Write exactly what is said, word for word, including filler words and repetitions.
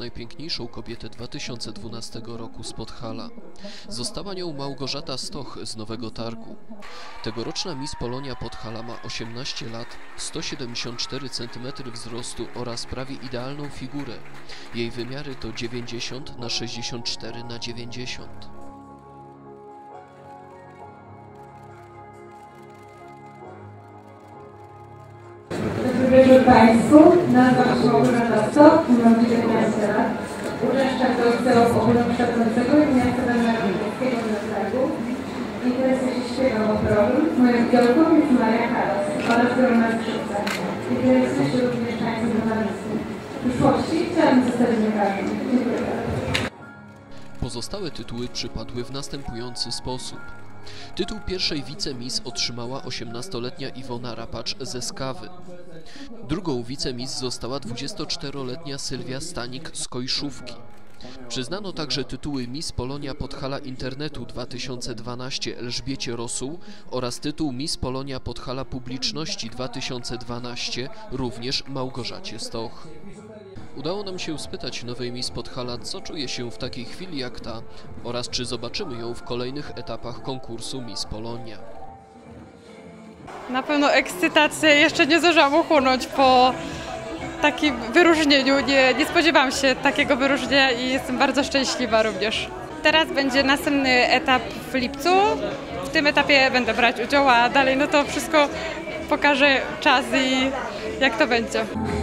najpiękniejszą kobietę dwa tysiące dwunastego roku z Podhala. Została nią Małgorzata Stoch z Nowego Targu. Tegoroczna Miss Polonia Podhala ma osiemnaście lat, sto siedemdziesiąt cztery centymetry wzrostu oraz prawie idealną figurę. Jej wymiary to dziewięćdziesiąt na sześćdziesiąt cztery na dziewięćdziesiąt. Dobry wieczór Państwu. Nazywam się Małgorzata Stoch, mam dziewiętnaście lat. Uczęszczam do liceum ogólnokształcącego i miasta Wielkopolskiego na Targu. Interesuję się śpiewem operowym. Moją działką jest Maria Karas oraz grą na skrzypcach. Interesuję się również tańcem romańskim. W przyszłości chciałabym zostać lekarzem. Dziękuję bardzo. Pozostałe tytuły przypadły w następujący sposób. Tytuł pierwszej wicemis otrzymała osiemnastoletnia Iwona Rapacz ze Skawy. Drugą wicemis została dwudziestoczteroletnia Sylwia Stanik z Kojszówki. Przyznano także tytuły Miss Polonia Podhala Internetu dwa tysiące dwanaście Elżbiecie Rosuł oraz tytuł Miss Polonia Podhala Publiczności dwa tysiące dwanaście również Małgorzacie Stoch. Udało nam się spytać nowej Miss Podhala, co czuje się w takiej chwili jak ta oraz czy zobaczymy ją w kolejnych etapach konkursu Miss Polonia. Na pewno ekscytację jeszcze nie zdążyłam uchłonąć po takim wyróżnieniu. Nie, nie spodziewałam się takiego wyróżnienia i jestem bardzo szczęśliwa również. Teraz będzie następny etap w lipcu. W tym etapie będę brać udział, a dalej no to wszystko pokaże czas i jak to będzie.